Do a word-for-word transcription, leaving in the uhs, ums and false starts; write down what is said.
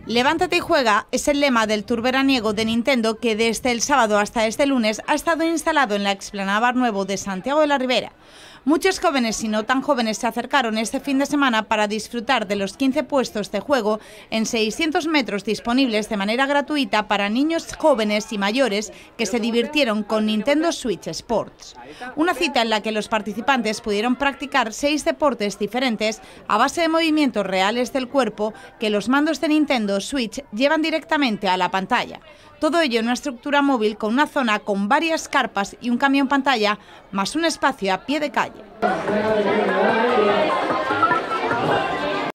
Levántate y juega es el lema del tour veraniego de Nintendo que desde el sábado hasta este lunes ha estado instalado en la explanada Bar Nuevo de Santiago de la Ribera. Muchos jóvenes y no tan jóvenes se acercaron este fin de semana para disfrutar de los quince puestos de juego en seiscientos metros disponibles de manera gratuita para niños, jóvenes y mayores que se divirtieron con Nintendo Switch Sports. Una cita en la que los participantes pudieron practicar seis deportes diferentes a base de movimientos reales del cuerpo que los mandos de Nintendo Switch llevan directamente a la pantalla. Todo ello en una estructura móvil con una zona con varias carpas y un camión pantalla, más un espacio a pie de calle.